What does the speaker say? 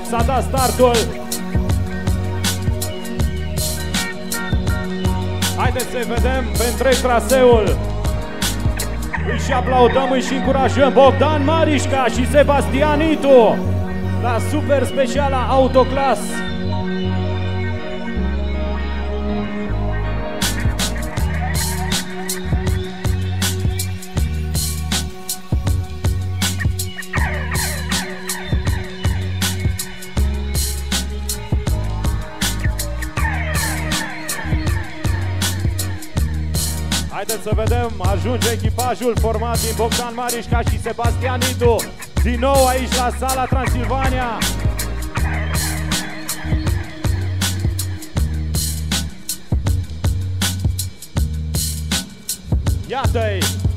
s-a dat startul. Haideți să vedem pe întreg traseul. Îi și aplaudăm, îi și încurajăm Bogdan Marișca și Sebastian Itu la super speciala Autoclass. Haideți să vedem, ajunge echipajul format din Bogdan Marișca și Sebastian Itu, din nou aici la sala Transilvania. Iată-i!